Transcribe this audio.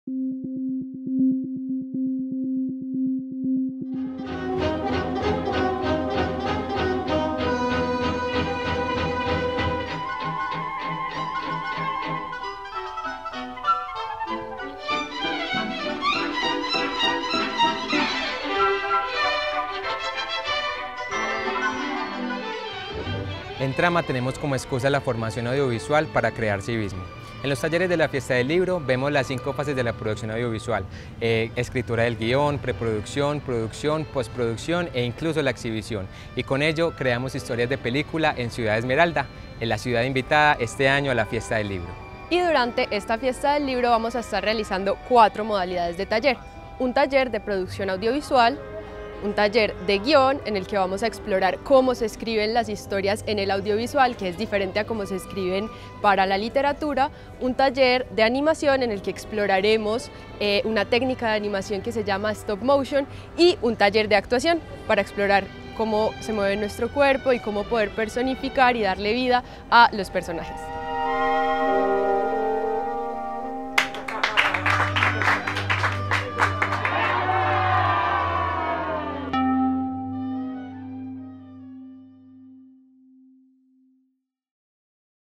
En Trama tenemos como excusa la formación audiovisual para crear civismo. En los talleres de la Fiesta del Libro vemos las 5 fases de la producción audiovisual: escritura del guión, preproducción, producción, postproducción e incluso la exhibición. Y con ello creamos historias de película en Ciudad Esmeralda, en la ciudad invitada este año a la Fiesta del Libro. Y durante esta Fiesta del Libro vamos a estar realizando 4 modalidades de taller. Un taller de producción audiovisual, un taller de guión en el que vamos a explorar cómo se escriben las historias en el audiovisual, que es diferente a cómo se escriben para la literatura, un taller de animación en el que exploraremos una técnica de animación que se llama stop motion, y un taller de actuación para explorar cómo se mueve nuestro cuerpo y cómo poder personificar y darle vida a los personajes.